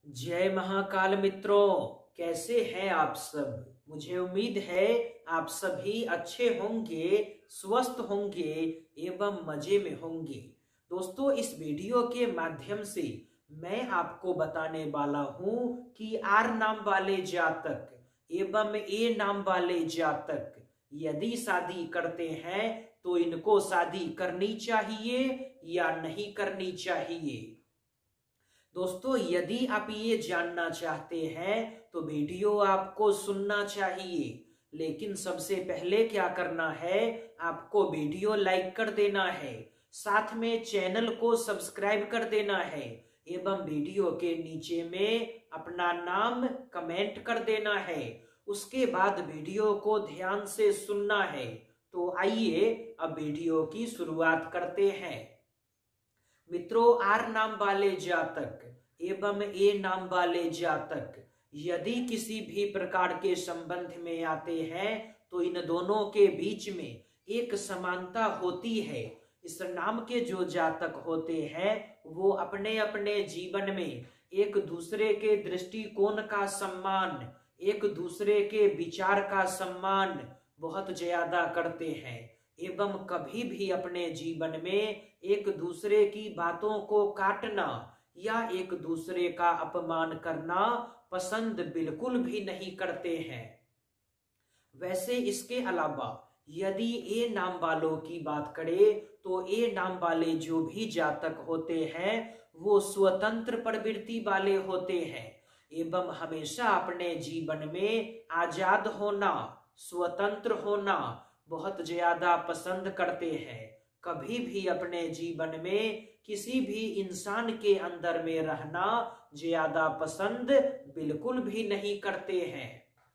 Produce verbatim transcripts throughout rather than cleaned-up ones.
जय महाकाल मित्रों, कैसे हैं आप सब। मुझे उम्मीद है आप सभी अच्छे होंगे, स्वस्थ होंगे एवं मजे में होंगे। दोस्तों, इस वीडियो के माध्यम से मैं आपको बताने वाला हूं कि आर नाम वाले जातक एवं ए नाम वाले जातक यदि शादी करते हैं तो इनको शादी करनी चाहिए या नहीं करनी चाहिए। दोस्तों, यदि आप ये जानना चाहते हैं तो वीडियो आपको सुनना चाहिए, लेकिन सबसे पहले क्या करना है, आपको वीडियो लाइक कर देना है, साथ में चैनल को सब्सक्राइब कर देना है एवं वीडियो के नीचे में अपना नाम कमेंट कर देना है। उसके बाद वीडियो को ध्यान से सुनना है। तो आइए अब वीडियो की शुरुआत करते हैं। मित्रों, आर नाम वाले जातक एवं ए नाम वाले जातक यदि किसी भी प्रकार के संबंध में आते हैं तो इन दोनों के बीच में एक समानता होती है। इस नाम के जो जातक होते हैं वो अपने अपने जीवन में एक दूसरे के दृष्टिकोण का सम्मान, एक दूसरे के विचार का सम्मान बहुत ज्यादा करते हैं एवं कभी भी अपने जीवन में एक दूसरे की बातों को काटना या एक दूसरे का अपमान करना पसंद बिल्कुल भी नहीं करते हैं। वैसे इसके अलावा यदि ए नाम वालों की बात करें तो ए नाम वाले जो भी जातक होते हैं वो स्वतंत्र प्रवृत्ति वाले होते हैं एवं हमेशा अपने जीवन में आजाद होना, स्वतंत्र होना बहुत ज्यादा पसंद करते हैं। कभी भी अपने जीवन में किसी भी इंसान के अंदर में रहना ज्यादा पसंद बिल्कुल भी नहीं करते हैं।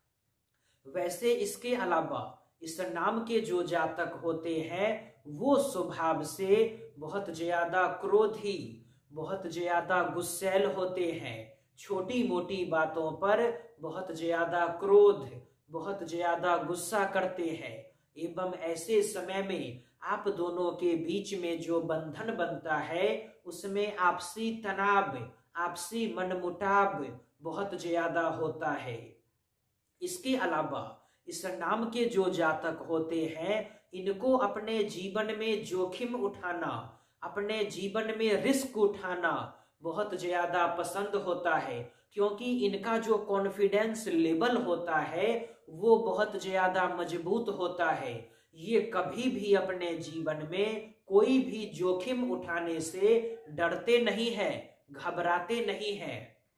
वैसे इसके अलावा इस नाम के जो जातक होते हैं वो स्वभाव से बहुत ज्यादा क्रोधी, बहुत ज्यादा गुस्सैल होते हैं। छोटी मोटी बातों पर बहुत ज्यादा क्रोध, बहुत ज्यादा गुस्सा करते हैं एवं ऐसे समय में आप दोनों के बीच में जो बंधन बनता है उसमें आपसी तनाव, आपसी मनमुटाव बहुत ज्यादा होता है। इसके अलावा इस नाम के जो जातक होते हैं इनको अपने जीवन में जोखिम उठाना, अपने जीवन में रिस्क उठाना बहुत ज्यादा पसंद होता है, क्योंकि इनका जो कॉन्फिडेंस लेवल होता है वो बहुत ज्यादा मजबूत होता है। ये कभी भी अपने जीवन में कोई भी जोखिम उठाने से डरते नहीं है, घबराते नहीं है।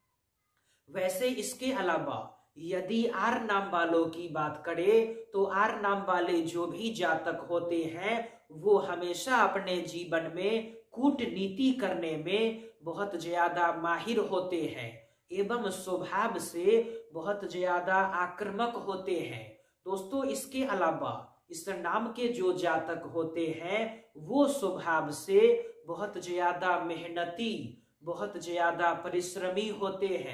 वैसे इसके अलावा यदि आर नाम वालों की बात करें तो आर नाम वाले जो भी जातक होते हैं वो हमेशा अपने जीवन में कूटनीति करने में बहुत ज्यादा माहिर होते हैं एवं स्वभाव से बहुत ज्यादा आक्रामक होते हैं। दोस्तों, इसके अलावा इस नाम के जो जातक होते हैं वो स्वभाव से बहुत ज्यादा मेहनती, बहुत ज्यादा परिश्रमी होते हैं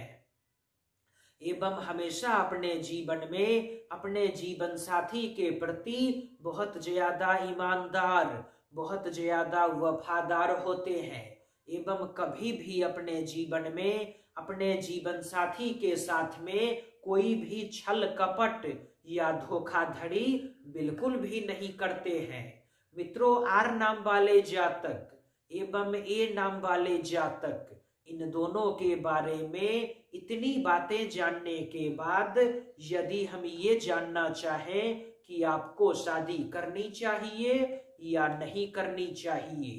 एवं हमेशा अपने जीवन में अपने जीवन साथी के प्रति बहुत ज्यादा ईमानदार, बहुत ज्यादा वफादार होते हैं एवं कभी भी अपने जीवन में अपने जीवन साथी के साथ में कोई भी छल कपट या धोखाधड़ी बिल्कुल भी नहीं करते हैं। मित्रों, आर नाम वाले जातक एवं ए नाम वाले जातक इन दोनों के बारे में इतनी बातें जानने के बाद यदि हम ये जानना चाहें कि आपको शादी करनी चाहिए या नहीं करनी चाहिए,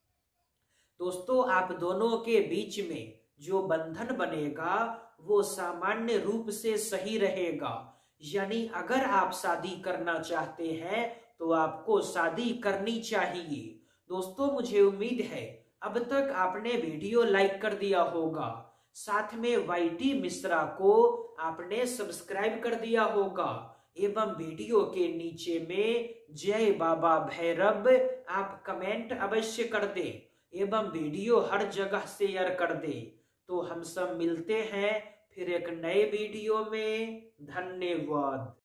दोस्तों आप दोनों के बीच में जो बंधन बनेगा वो सामान्य रूप से सही रहेगा। यानी अगर आप शादी करना चाहते हैं तो आपको शादी करनी चाहिए। दोस्तों, मुझे उम्मीद है अब तक आपने वीडियो लाइक कर दिया होगा, साथ में वाईटी मिश्रा को आपने सब्सक्राइब कर दिया होगा एवं वीडियो के नीचे में जय बाबा भैरव आप कमेंट अवश्य कर दे एवं वीडियो हर जगह शेयर कर दे। तो हम सब मिलते हैं फिर एक नए वीडियो में। धन्यवाद।